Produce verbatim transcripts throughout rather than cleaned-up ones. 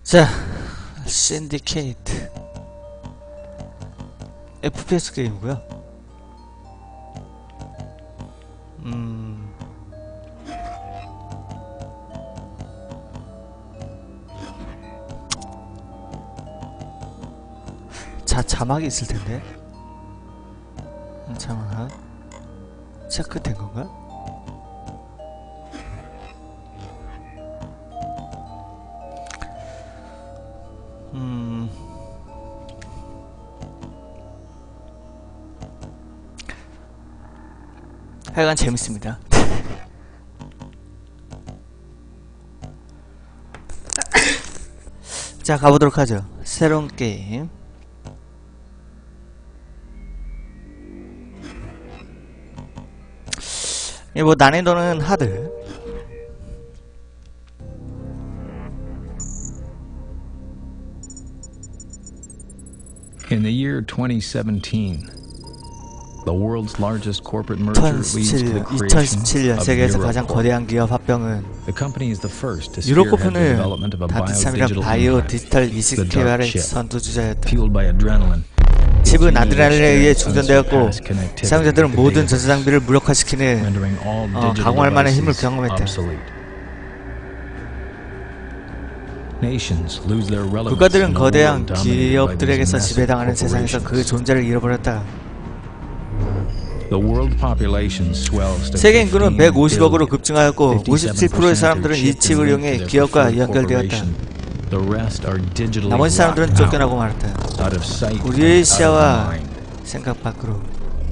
자, 신디케이트 에프피에스 게임이고요. 음... 자, 자막이 있을 텐데. 자막 체크된 건가? 음... 하여간 재밌습니다. 자, 가보도록 하죠. 새로운 게임. 예, 뭐 난이도는 하드. In the year twenty seventeen, the world's largest corporate merger leads to the creation 이천십칠 년 of 세계에서 가장 Eurocorp. 거대한 기업 합병은 The company is the first to spearhead the 유로코프는 development of a 다트삼이란 biodigital 바이오 implant, 디지털 이식 the dark 개발의 chip, 선두주자였다. fueled by adrenaline. 칩은 아드레날린에 의해 충전되었고 사용자들은 모든 전자 장비를 무력화시키는 어, 강화할 만한 힘을 경험했다. 국가들은 거대한 기업들에게서 지배당하는 세상에서 그 존재를 잃어버렸다. 세계 인구는 백오십억으로 급증하였고 오십칠 퍼센트의 사람들은 이 칩을 이용해 기업과 연결되었다. 나머지 사람들은 쫓겨나고 말았다. 우리의 시야와 생각 밖으로.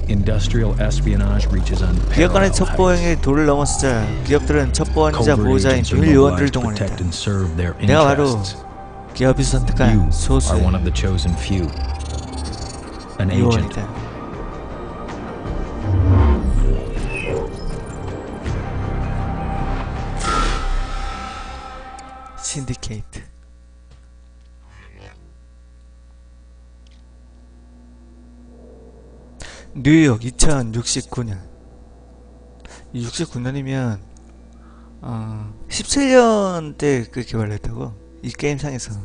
기업 간의 첩보행의 도를 넘어서자 기업들은 첩보원이자 보호자인 비밀 요원들을 동원했다. 내가 바로 기업이 선택한 소수의 요원이다. 신디케이트. 뉴욕 이천육십구 년. 육십구 년이면 어, 십칠 년 때 그 개발을 했다고? 이 게임상에서는.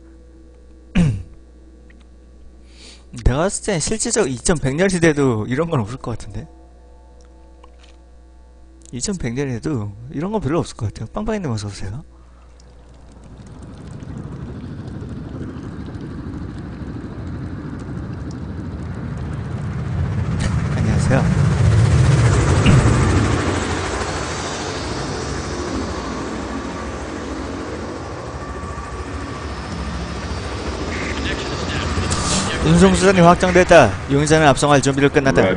내가 봤을 땐 실질적으로 이천백 년이 돼도 이런 건 없을 것 같은데? 이천백 년이 돼도 이런 건 별로 없을 것 같아요. 빵빵이님 어서오세요. 안녕하세요. 운송수단이 확정됐다. 용의자는 압송할 준비를 끝났다. 아,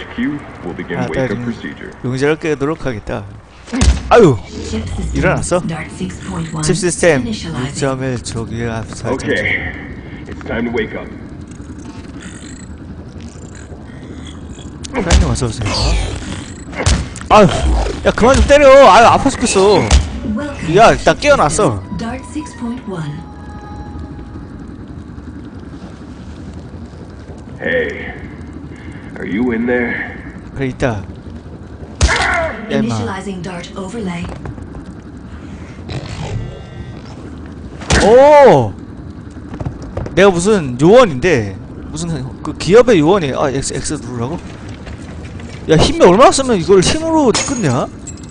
용의자를 깨도록 하겠다. 아유! 일어났어? 칩 시스템 이 점 일 조기의 압살. 사장님 어서오세요. 아유, 야 그만 좀 때려. 아유 아파 죽겠어. 야 나 깨어났어. Hey, are you in there? 그래 있다. 야 임마. 오! 내가 무슨 요원인데 무슨 그 기업의 요원이. 아 X, X 누르라고? 야 힘이 얼마나 쓰면 이걸 힘으로 끝냐?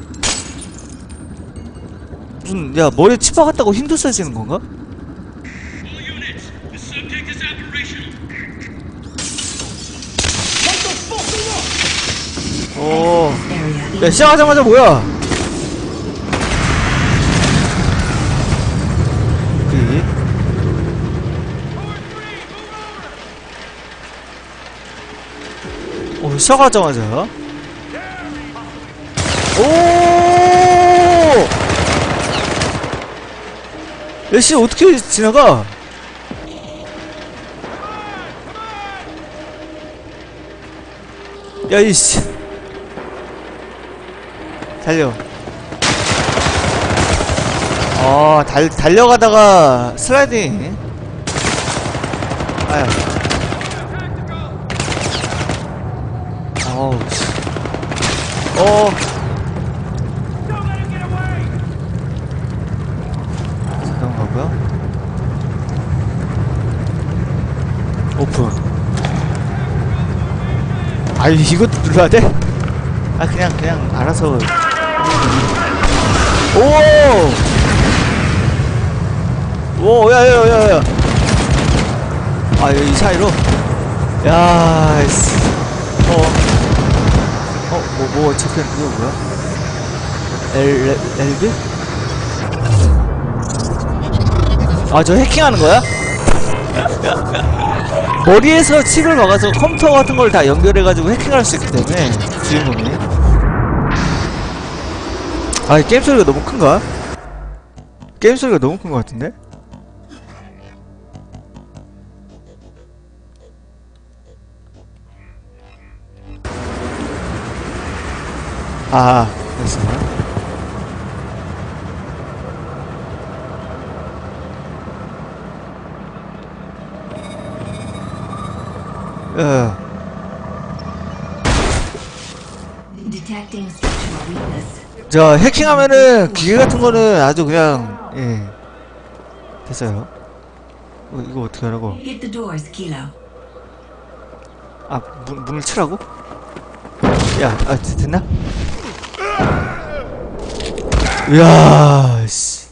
무슨 야 머리에 칩 박았다고 힘도 써지는 건가? 오, 야 시작하자마자 뭐야? 오케이. 오, 시작하자마자. 오! 야, 씨, 어떻게 지나가? 야, 이씨. 달려. 어, 달, 달려가다가 슬라이딩. 아유. 어우, 씨. 어. 잠깐 가고요. 오픈. 아 이것도 눌러야 돼? 아 그냥 그냥 알아서. 오! 오, 야야야야. 아, 이 사이로. 야, 씨. 어. 어, 뭐, 뭐, 적혀 있는 거 뭐야? 엘, 엘비? 아, 저 해킹하는 거야? 머리에서 칩을 박아서 컴퓨터 같은 걸 다 연결해가지고 해킹할 수 있기 때문에, 주인공이. 아, 이 게임 소리가 너무 큰가? 게임 소리가 너무 큰 것 같은데? 아, 됐어. 어. Detecting structural weakness. 저 해킹하면은 기계 같은 거는 아주 그냥 예 됐어요. 어, 이거 어떻게 하라고? Hit the doors, Kilo. 아 문, 문을 치라고? 야, 아 됐- 됐나? 이야 씨.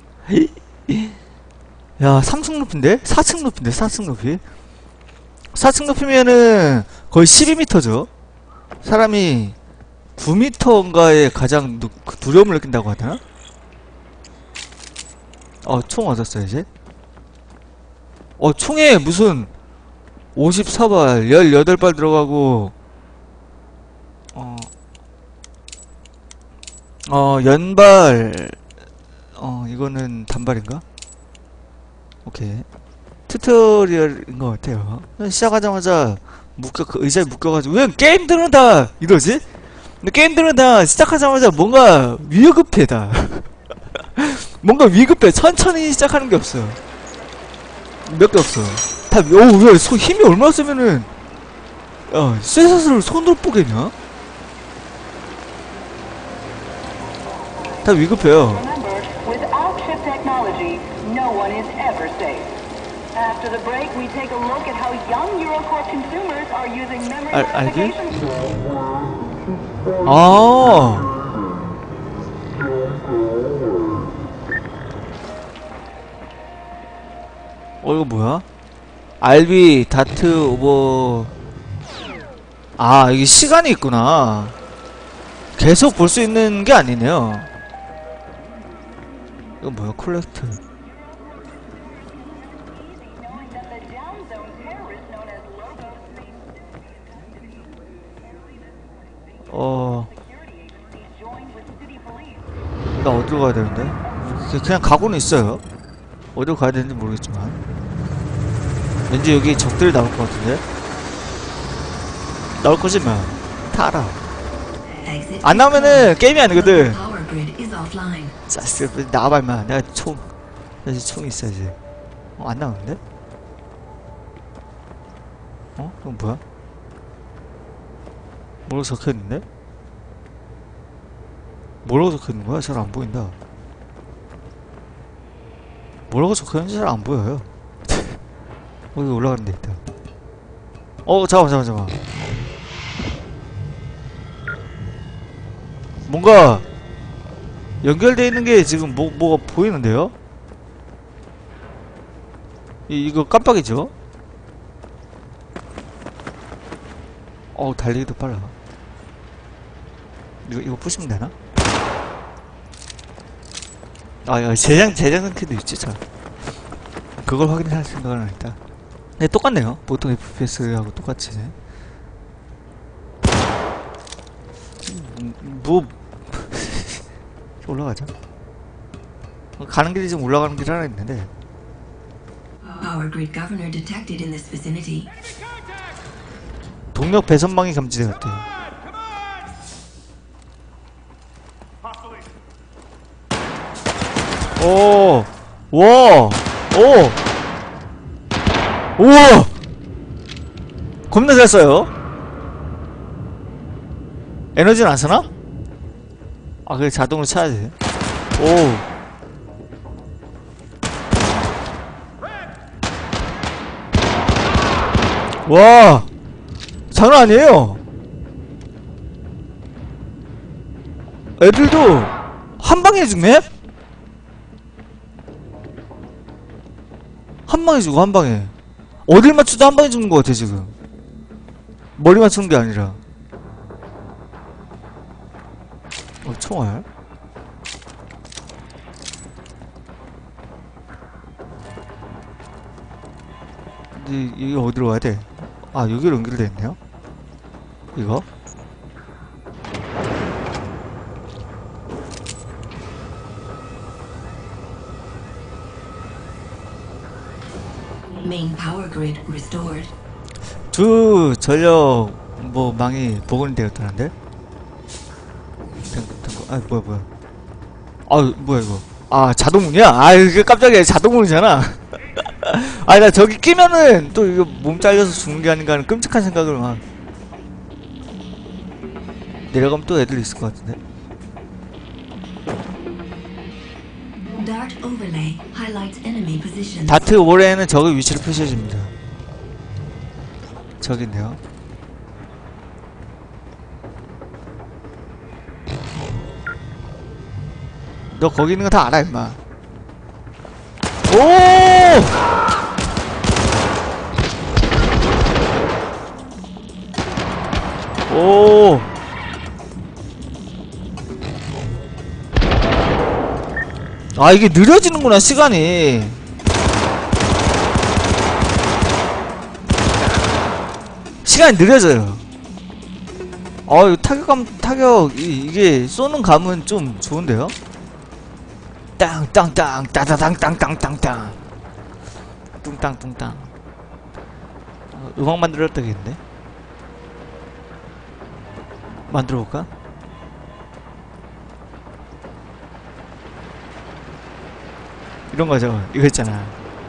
야 삼 층 높인데? 사 층 높인데 사 층 높이? 사 층 높이면은 거의 십이 미터죠. 사람이 구 미터인가에 가장 누, 그 두려움을 느낀다고 하나? 어, 총 얻었어, 이제? 어, 총에 무슨 오십사 발, 십팔 발 들어가고, 어, 어, 연발, 어, 이거는 단발인가? 오케이. 튜토리얼인 것 같아요. 시작하자마자 묶여, 그 의자에 묶여가지고, 왜 게임들은 다 이러지? 근데 게임들은 다 시작하자마자 뭔가 위급해 다. 뭔가 위급해. 천천히 시작하는 게 없어. 몇 개 없어. 다, 오, 왜, 소, 힘이 얼마나 세면은, 야, 쇠사슬을 손으로 뽀개냐? 다 위급해요. Remember, without chip technology, no one is ever safe. After the break, we take a look at how young Eurocorp consumers are using memory 알, 알지? verification tools. 아. 어, 이거 뭐야? 알비, 다트, 오버. 아, 이게 시간이 있구나. 계속 볼 수 있는 게 아니네요. 이거 뭐야, 콜렉트. Knowing that the down zone terrorist known as Logo 어, security agencies joined with city police. 나 어디로 가야 되는데? 그- 그냥 가고는 있어요. 어디로 가야 되는지 모르겠지만. 왠지 여기 적들이 나올 것 같은데? 나올 거지만. 다 알아. Exit. 안 나오면은 게임이 아니거든. Power grid is offline. 짜스, 나와봐, 임마. 내가 총, 나 이제 총이 있어야지. 어, 안 나오는데? 어? 이건 뭐야? 뭐라고 적혀있는데? 뭐라고 적혀있는 거야? 잘 안 보인다. 뭐라고 적혀있는지 잘 안 보여요. 어, 여기 올라가는 데 있다. 어, 잠깐만, 잠깐만, 잠깐만. 뭔가, 연결되어 있는 게 지금 뭐, 뭐가 보이는데요? 이, 이거 깜빡이죠? 어우, 달리기도 빨라. 이거, 이거 부시면 되나? 아, 이거 재장, 재장 상태도 있지, 참. 그걸 확인할 생각은 안 했다. 네, 똑같네요. 보통 에프피에스하고 똑같이. 음, 뭐, 올라가자. 가는 길이 지금 올라가는 길 하나 있는데. Power grid governor detected in this vicinity. 동력 배선망이 감지되었대. 오, 와, 오, 우와, 겁나 잘 써요. 에너지는 안 쓰나? 아, 그래 자동으로 차야지. 오. 와, 장난 아니에요. 애들도 한 방에 죽네? 한 방에 죽어, 한 방에. 어딜 맞추도 한 방에 죽는 것 같아, 지금. 머리 맞추는 게 아니라. 어, 총알? 근데 여기 어디로 가야 돼? 아, 여기로 연결돼 있네요? 이거? Main power grid restored. 주 전력 뭐 망이 복원이 되었다는데? 탱크, 탱크. 아, 뭐야, 뭐야. 아, 뭐야, 이거. 아, 자동문이야? 아, 이게 깜짝이야. 자동문이잖아. 아, 나 저기 끼면은 또 이거 몸 잘려서 죽는 게 아닌가 하는 끔찍한 생각을 막. 내려가면 또 애들 있을 것 같은데? Dart overlay highlights enemy positions. 다트 오레에는 적의 위치를 표시해줍니다. 저기 있네요. 너 거기 있는 거 다 알아, 임마. 오! 오! 아, 이게 느려지는구나, 시간이. 시간이 느려져요. 아, 이거 타격감, 타격, 이, 이게 쏘는 감은 좀 좋은데요? 땅땅땅 따다당땅땅땅땅 뚱땅뚱땅. 어, 음악 만들어야 되겠는데? 만들어볼까? 이런거죠. 이거 있잖아.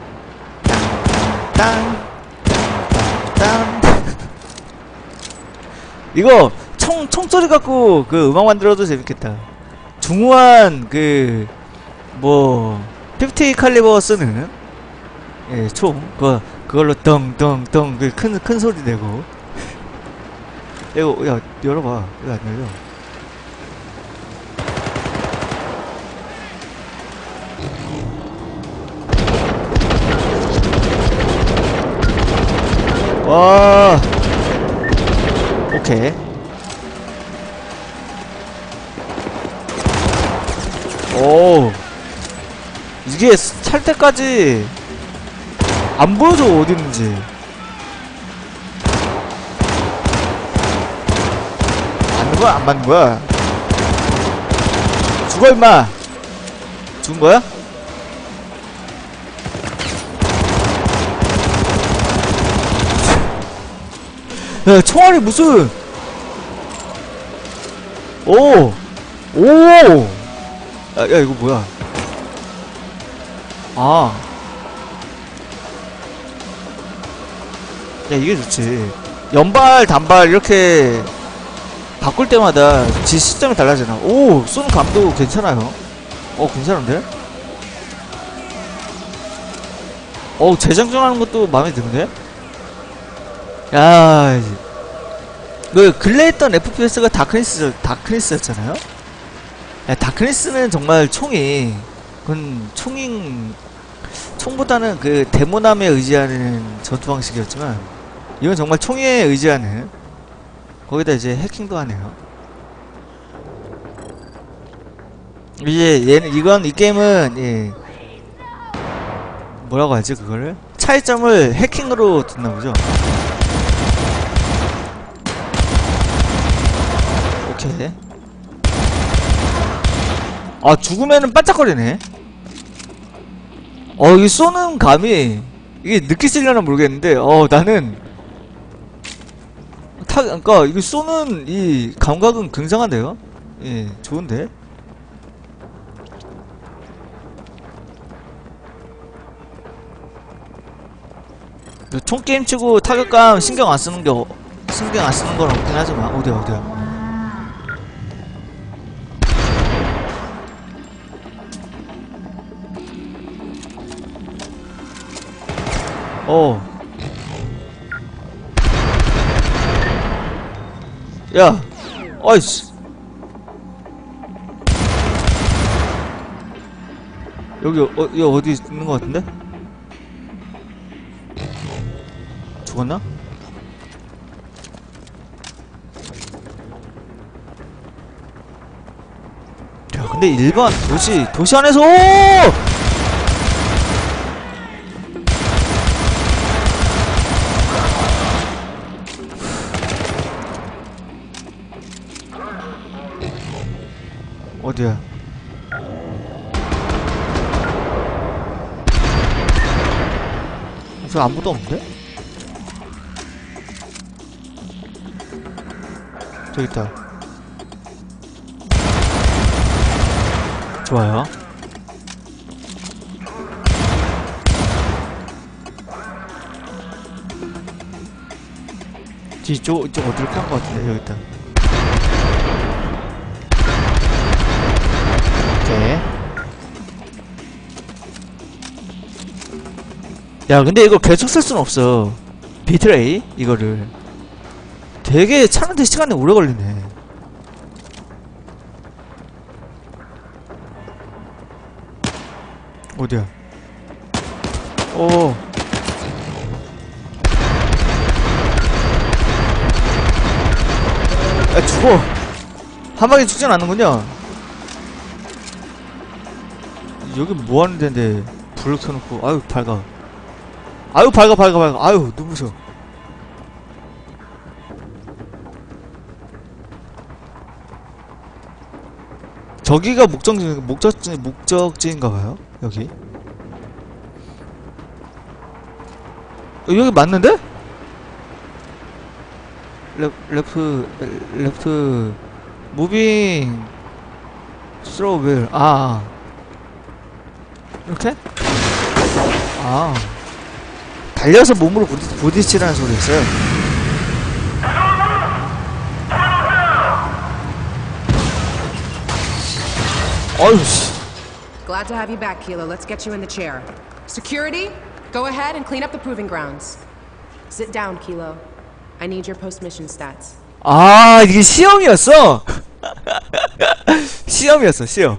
땅 땅 이거 총, 총소리 갖고 그 음악 만들어도 재밌겠다. 중후한 그 뭐 피프티 칼리버 쓰는 예, 총 그거 그걸로 덩덩덩 그 큰 큰 소리 내고. 이거 야 열어봐. 왜 안 열려? 와 오케이. 오 이게 찰 때까지 안 보여줘 어디 있는지. 맞는 거야 안 맞는 거야? 죽어 임마. 죽은 거야? 야 총알이 무슨 오 오 야, 야 이거 뭐야? 아, 야 이게 좋지. 연발 단발 이렇게 바꿀 때마다 지 시점이 달라지나. 오 쏘는 감도 괜찮아요. 어 괜찮은데? 어 재장전하는 것도 마음에 드는데? 야, 그 근래 했던 에프피에스가 다크니스 다크니스였잖아요. 야, 다크니스는 정말 총이 그건 총인 총보다는 그 데모남에 의지하는 전투 방식이었지만 이건 정말 총에 의지하는. 거기다 이제 해킹도 하네요. 이제 얘는 이건 이 게임은 예 뭐라고 하지 그거를 차이점을 해킹으로 뒀나 보죠. 오케이. 아 죽으면은 반짝거리네. 어 이 쏘는 감이 이게 느끼시려나 모르겠는데 어 나는 타 그니까 이거 쏘는 이 감각은 굉장한데요. 예 좋은데. 총 게임 치고 타격감 신경 안 쓰는 게 어, 신경 안 쓰는 건 없긴 하지만 어디야 어디야. 어. 야! 어이씨! 여기, 어, 여기 어디 있는 것 같은데? 죽었나? 야, 근데 일반 도시, 도시 안에서! 어디야? 저 아무도 없는데? 저기 있다. 좋아요. 뒤쪽, 이쪽 어디로 간 것 같은데? 여기 있다. 오케이. 야, 근데 이거 계속 쓸 수는 없어. 비트레이? 이거를. 되게 차는데 시간이 오래 걸리네. 어디야? 오. 야, 죽어. 한 방에 죽진 않는군요. 여기 뭐 하는 데인데, 불을 켜놓고, 아유, 밝아. 아유, 밝아, 밝아, 밝아. 아유, 눈부셔. 저기가 목적지, 목적지, 목적지인가봐요? 여기? 어, 여기 맞는데? 레, 레프, 레프트, 무빙, 스로우 윌, 아. 이렇게? 아. 달려서 몸으로 부딪, 부딪히라는 소리였어요. 어휴씨. Glad to have you back, Kilo. Let's get you in the chair. Security, go ahead and clean up the proving grounds. Sit down, Kilo. I need your post-mission stats. 아, 이게 시험이었어? 시험이었어, 시험.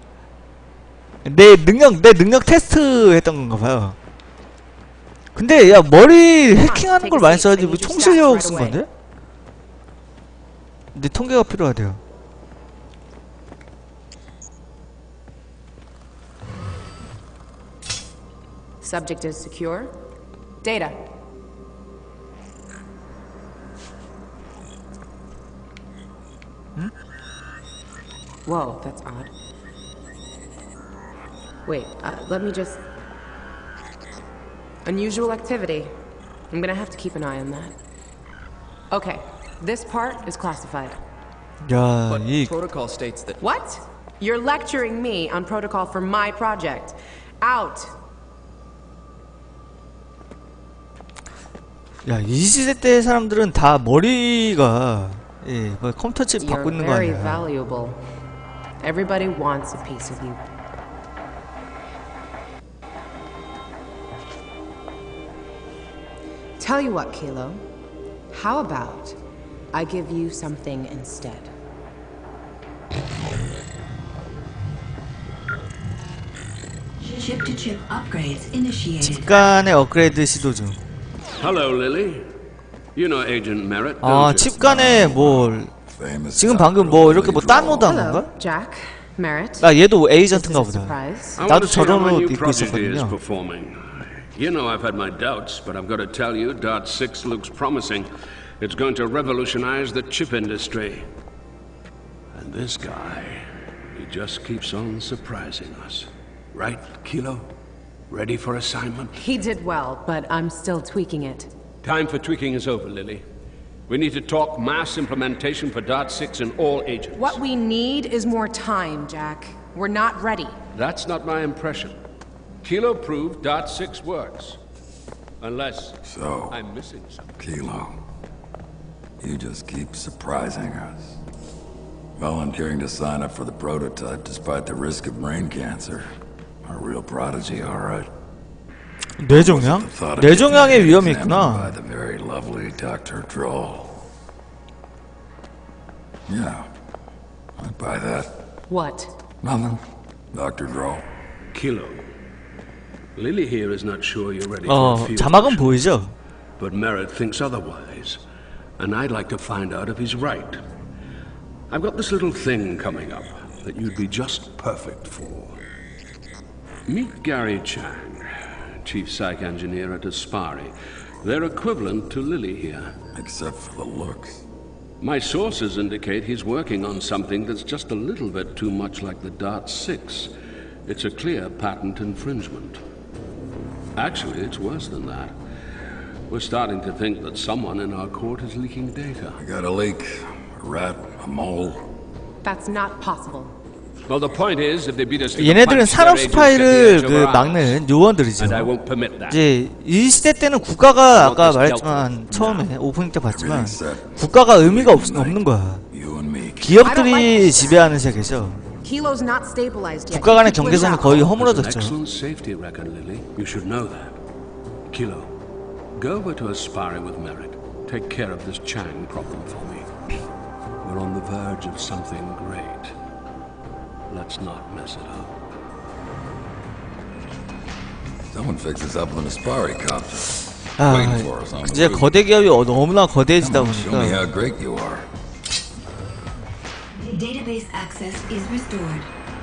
내 능력, 내 능력 테스트 했던 건가 봐요. 근데, 야, 머리 해킹하는 걸 많이 써야지, 뭐 총실력 쓴 건데? 근데 통계가 필요하대요. Subject is secure. Data. Hmm? Whoa, that's odd. Wait, uh, let me just... Unusual activity. I'm gonna have to keep an eye on that. Okay, this part is classified. 야, But 이 protocol states that... What? You're lecturing me on protocol for my project. Out! 야, 이 시대 때 사람들은 다 머리가 예, 뭐 컴퓨터 칩 You're 받고 있는 거 very 아니야. valuable. Everybody wants a piece of you. Tell you what, Kilo. How about I give you something instead? Chip-to-chip upgrades initiated. 집 간의 업그레이드 시도 중. Hello, Lily. You know Agent Merritt, 아, don't you? 집 간에 뭘 지금 방금 뭐 이렇게 뭐 다운로드한 건가? Hello, Jack. Merritt. 아, 얘도 Is this 에이전트인가 a 보다. surprise? I want 나도 to see how my 저런 옷 new 입고 prodigy is 있었거든요. performing. You know I've had my doubts, but I've got to tell you, Dart six looks promising. It's going to revolutionize the chip industry. And this guy, he just keeps on surprising us. Right, Kilo? Ready for assignment? He did well, but I'm still tweaking it. Time for tweaking is over, Lily. We need to talk mass implementation for Dart six and all agents. What we need is more time, Jack. We're not ready. That's not my impression. Kilo proved Dart six works. Unless So, I'm missing something. Kilo, you just keep surprising us. Volunteering to sign up for the prototype despite the risk of brain cancer. A real prodigy, all right. 뇌종양? 뇌종양의 위험이 있구나. By the very lovely Doctor Droll. Yeah, I'd buy that. What? Nothing. Doctor Draw. Kilo. Lily here is not sure you're ready for 어, a field 자막은 mission, 보이죠? but Merritt thinks otherwise, and I'd like to find out if he's right. I've got this little thing coming up that you'd be just perfect for. Meet Gary Chang, chief psych engineer at Aspari. They're equivalent to Lily here. Except for the looks. My sources indicate he's working on something that's just a little bit too much like the Dart six. It's a clear patent infringement. Actually, it's worse than that. We're starting to think that someone in our court is leaking data. I got a leak. A rat, a mole. That's not possible. Well, the point is, if they beat us to the 얘네들은 punch, 산업 their agents get the 스파이를 edge 그 over ours. 막는 요원들이죠. And I won't permit that. 이제 이 시대 때는 국가가 아까 말했지만 처음에 오프닝 때 봤지만 국가가 의미가 없, 없는 거야. You and me. 기업들이 지배하는 세계죠. Kilo's not stabilized yet. 국가 간의 Keep 경계선이 twins 거의 out. That's an 허물어졌죠. excellent safety record, Lily. You should know that. Kilo, go over to Aspari with Merritt. Take care of this Chang problem for me. We're on the verge of something great. Let's not mess it up. Someone fixed us up on a Aspari copter. 아, Waiting for us on the 이제 roof. 거대 기업이 어- 너무나 거대해지다 Come on, show me 보니까 how great you are. Database access is restored.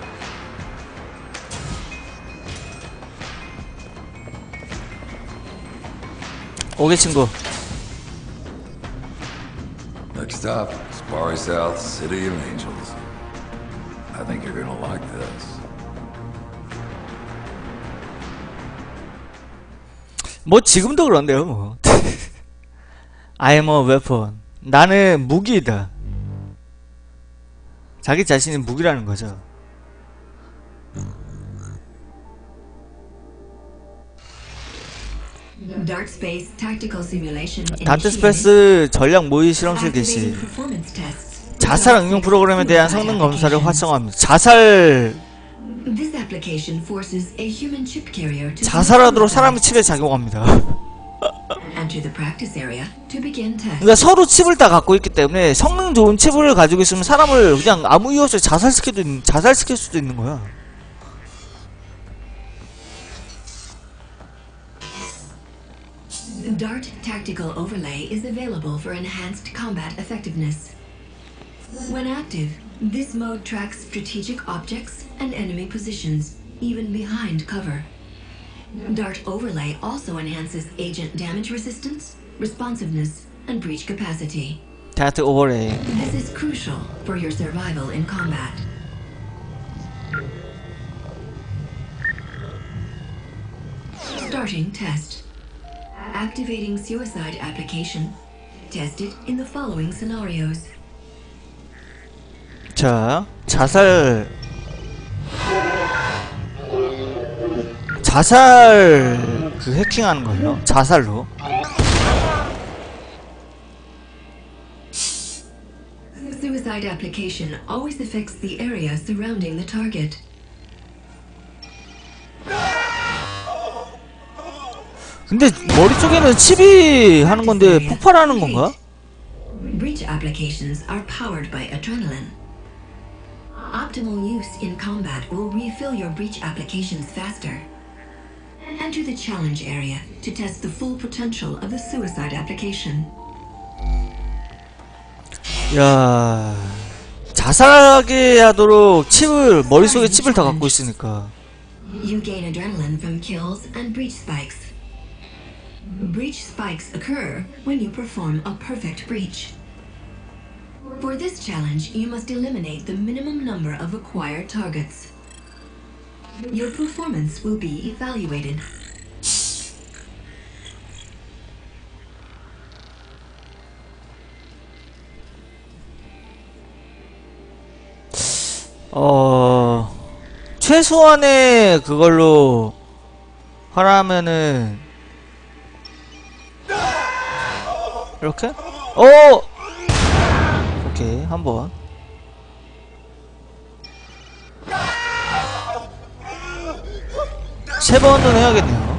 오게 친구. Next stop, Aspari South, City of Angels. I think you're gonna like this. 뭐 지금도 그런데요 뭐. I am a weapon. 나는 무기이다. 자기 자신이 무기라는 거죠. Dart Space Tactical Simulation 다트 initiated. 스페이스 전략 모의 실험실 개시. Activating performance tests. 자살 응용 프로그램에 대한 성능 검사를 활성화합니다. 자살 This application forces a human chip carrier to 자살하도록 사람의 칩에 작용합니다. enter the practice area to begin tests. 그러니까 서로 칩을 다 갖고 있기 때문에 성능 좋은 칩을 가지고 있으면 사람을 그냥 아무 이유 없이 자살시켜도 있는, 자살시킬 수도 있는 거야. Dart Tactical Overlay is available for enhanced combat effectiveness. When active, this mode tracks strategic objects and enemy positions, even behind cover. Dart Overlay also enhances agent damage resistance, responsiveness, and breach capacity. 다트 오버레이. This is crucial for your survival in combat. Starting test. Activating suicide application. Tested in the following scenarios. 자, 자살 자살 그 해킹하는 거예요. 자살로. Suicide application always affects the area surrounding the target. 근데 머리 쪽에는 칩이 하는 건데 폭발하는 건가? Breach applications are powered by adrenaline. Optimal use in combat will refill your breach applications faster. Enter the challenge area to test the full potential of the suicide application. 야, 자살하게 하도록 칩을 머릿속에 칩을 다 갖고 있으니까. You gain adrenaline from kills and breach spikes. Breach spikes occur when you perform a perfect breach. For this challenge, you must eliminate the minimum number of acquired targets. Your performance will be evaluated. 어, 최소한의 그걸로 하라면은 이렇게? 어! 오케이, 한번. 세 번은 해야겠네요.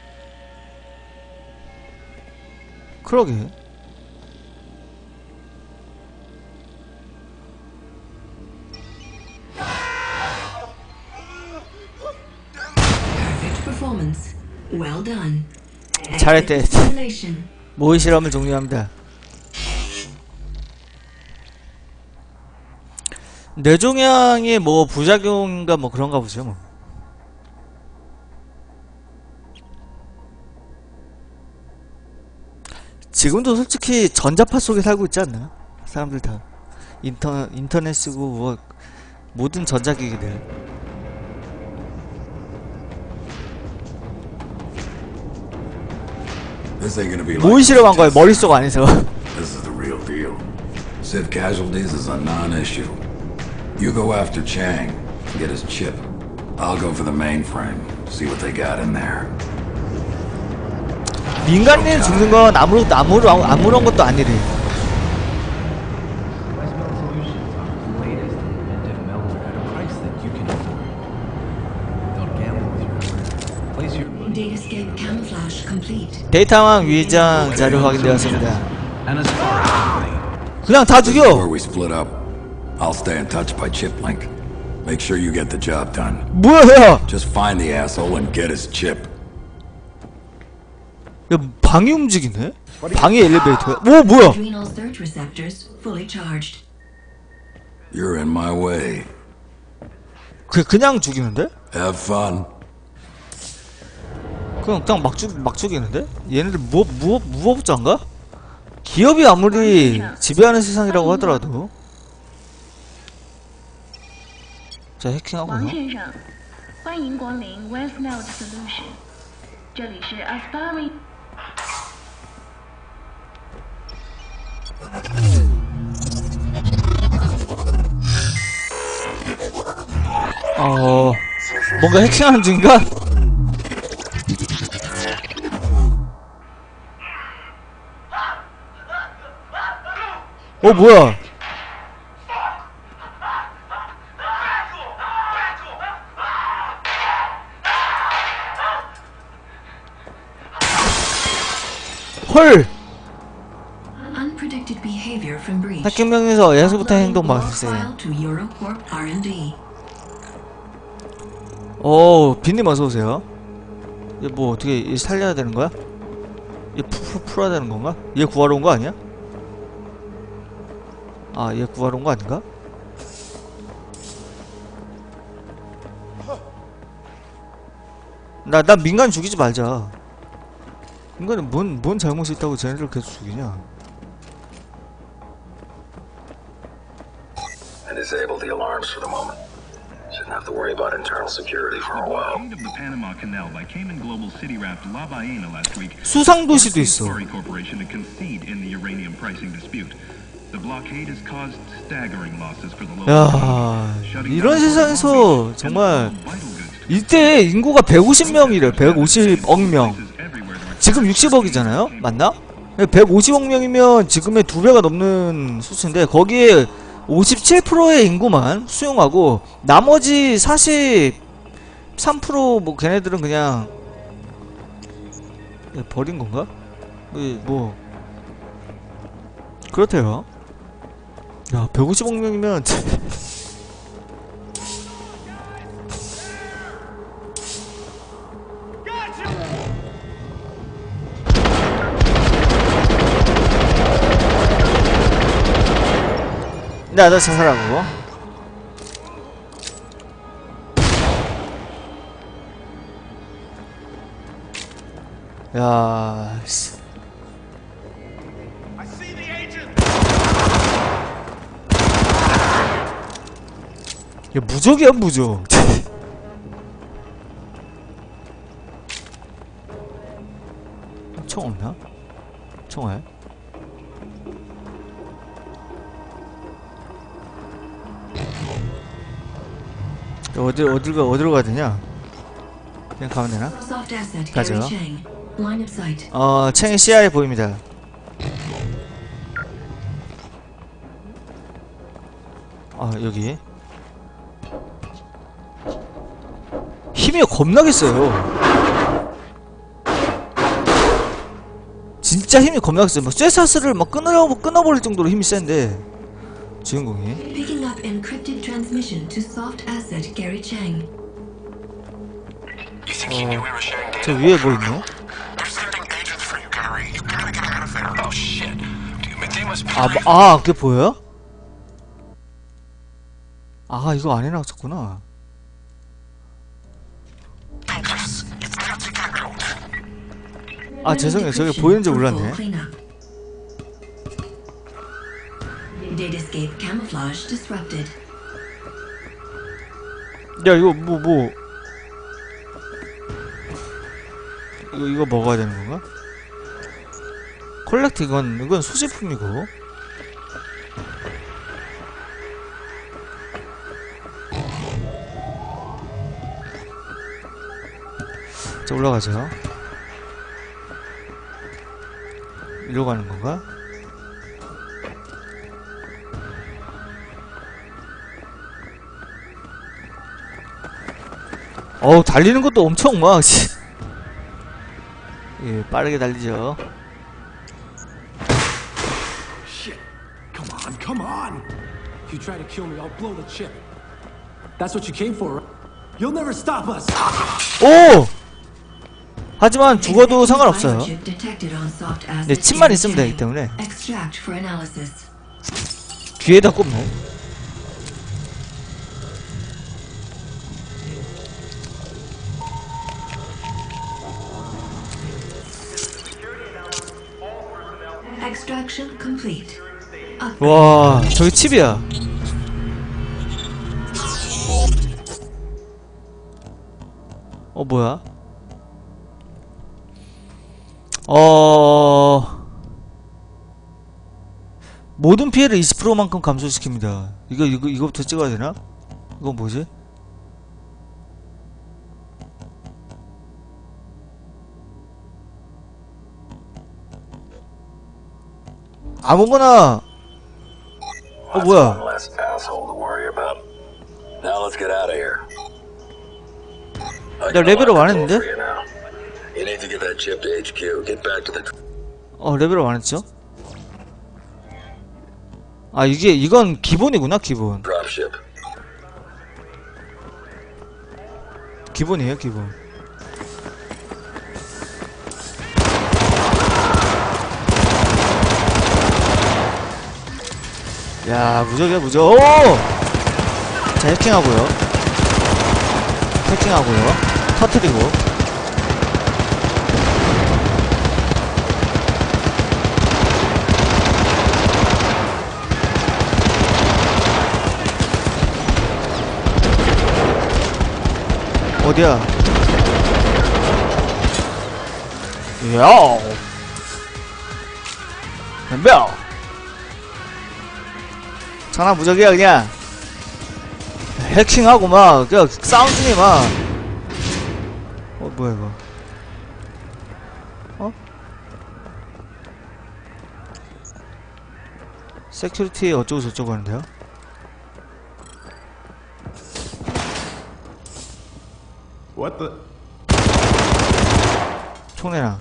그러게. performance. Well done. 잘했대. Exit simulation. 모의 실험을 종료합니다. 뇌종양이 뭐 부작용인가 뭐 그런가 보죠 뭐. 지금도 솔직히 전자파 속에 살고 있지 않나? 사람들 다 인터 인터넷 쓰고 뭐 모든 전자기기들. This ain't gonna be like 모의 실험한 거예요 머릿속 안에서. This is the real deal. Civ casualties is a non-issue. You go after Chang, get his chip. I'll go for the mainframe, see what they got in there. 민간인 죽는 건 아무런 아무런 아무런 것도 아니래. Westmount Solutions offers the latest in inventive malware at a price that you can afford. Don't gamble with your memory. Place your money. Datascape camouflage complete. 데이터망 위장 자료 확인되었습니다. And as far as the money, 그냥 다 Before 죽여. we split up, I'll stay in touch by chip link. Make sure you get the job done. 뭐야? Just find the asshole and get his chip. 야 방이 움직이네? 방이 엘리베이터야? 오 뭐야? Adrenal surge receptors fully charged. You're in my way. 그 그냥 죽이는데? Have fun. 그냥 그냥 막 죽 막 죽이는데? 얘네들 뭐 무업 무법자인가? 기업이 아무리 지배하는 세상이라고 하더라도. 자 해킹하고요. 王先生，欢迎光临 Westmount Solution， 这里是 Aspari。 어 뭔가 해킹하는 중인가? 어 뭐야? 헐! Unpredicted behavior from breach. 해킹 명에서 예수부터 행동 막았어요. File to Eurocorp R and D. 오, 빈님 어서 오세요. 얘 뭐 어떻게 얘 살려야 되는 거야? 얘 푸, 푸, 풀어야 되는 건가? 얘 구하러 온 거 아니야? 아, 얘 구하러 온 거 아닌가? 나, 나 민간 죽이지 말자. 인간은 뭔, 뭔 잘못이 있다고 쟤네들 계속 죽이냐? I disabled the alarms for the moment. Shouldn't have to worry about internal security for a while. Blockade of the Panama Canal by Cayman Global City Raft La Ballena last week. 수상도시도 있어. Quarry Corporation to concede in the uranium pricing dispute. The blockade has caused staggering losses for the local. 야, 이런 세상에서 정말 이때 인구가 백오십 명이래. 백오십억 명. 지금 육십억이잖아요? 맞나? 백오십억 명이면 지금의 두 배가 넘는 수치인데 거기에 오십칠 퍼센트의 인구만 수용하고 나머지 사십삼 퍼센트 뭐 걔네들은 그냥 버린 건가? 뭐 그렇대요. 야, 백오십억 명이면 나도 자살하고. 야, 씨. 야, 무적이야, 무적. 총 없나? 총알? 어디 어디로 가 어디로 가야 되냐? 그냥 가면 되나? Soft asset 가죠. Gary Chang. Line of sight. 어, 챙이 씨아이 보입니다. 아, 여기. 힘이 겁나게 세요. 진짜 힘이 겁나게 세요. 막 쇠사슬을 막 끊으려고 끊어버릴 정도로 힘이 센데 주인공이. Picking up encrypted transmission to soft asset Gary Chang. 어, 저 위에 뭐 있네? 아, 뭐- 아, 그게 보여요? 아, 이거 안에 나왔었구나. 아, 죄송해요. 저게 보이는지 몰랐네. Datascape camouflage disrupted. 야, 이거 뭐, 뭐. 이거, 이거 먹어야 되는 건가? 콜렉트, 이건, 이건 소지품이고. 자, 올라가죠. 이리로 가는 건가? 어우, 달리는 것도 엄청 막, 씨. 예, 빠르게 달리죠. Shit. Come on, come on. If you try to kill me, I'll blow the chip. That's what you came for, right? You'll never stop us. 오! 하지만 죽어도 상관없어요. 네, 침만 있으면 되기 때문에. 뒤에다 꼽네. Extraction complete. 와, 저기 칩이야. 어, 뭐야? 어... 모든 피해를 이십 퍼센트만큼 감소시킵니다. 이거, 이거, 이거부터 찍어야 되나? 이건 뭐지? 아무거나. 어, 뭐야? 나 레벨업 안 했는데? 어, 레벨업 안 했죠? 아, 이게, 이건 기본이구나, 기본. 기본이에요, 기본. 야, 무적이야, 무적. 오! 자, 해킹하고요. 해킹하고요. 터트리고. 어디야? 야오. 덤벼. 장난 무적이야 그냥. 해킹하고 막 그냥 싸움 중에 막. 어, 뭐야 이거? 어? 세큐리티 어쩌고 저쩌고 하는데요? What the? 총내나.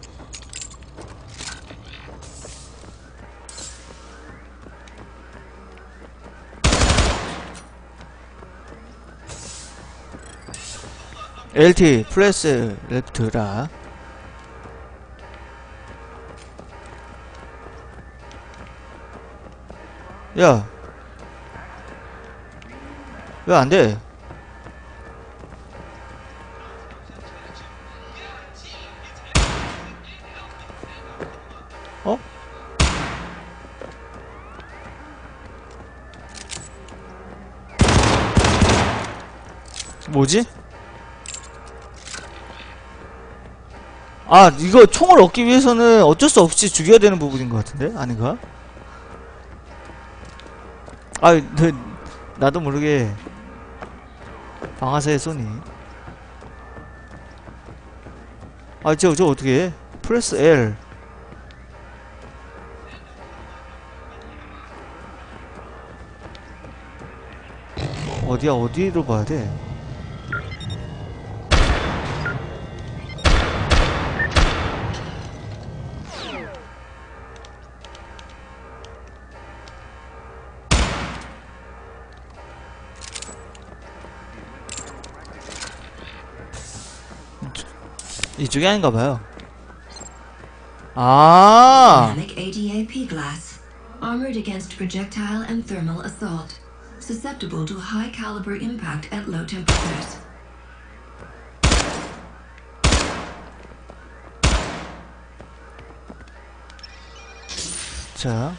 엘티 플래스 레프트라. 야, 왜 안 돼? 어? 뭐지? 아, 이거 총을 얻기 위해서는 어쩔 수 없이 죽여야 되는 부분인 것 같은데? 아닌가? 아, 너, 나도 모르게 방아쇠 쏘니. 아, 저, 저 어떻게 해? 프레스 L. 어디야, 어디로 봐야 돼? 이쪽이 아닌가봐요. 아, Dynamic A D A P glass, armored against projectile and thermal assault, susceptible to high caliber impact at low temperatures. 자.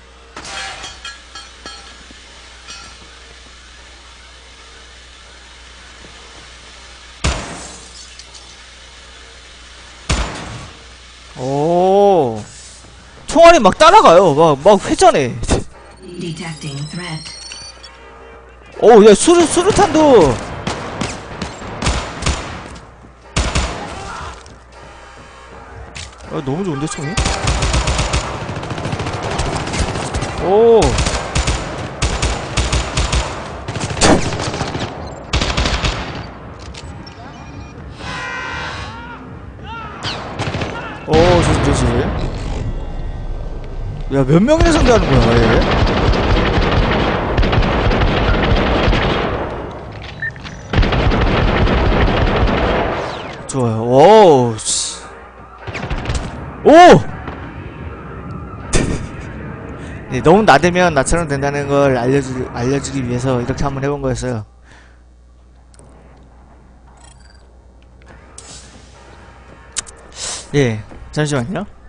오, 총알이 막 따라가요. 막, 막 회전해. Detecting threat. 오, 야, 수류, 수류탄도. 아, 너무 좋은데, 총이? 오. 오, 조심, 조심. 야, 몇 명이나 상대하는 거야, 얘? 좋아요. 오, 씨. 오! 네, 너무 나대면 나처럼 된다는 걸 알려주, 알려주기 위해서 이렇게 한번 해본 거였어요. 예, 잠시만요.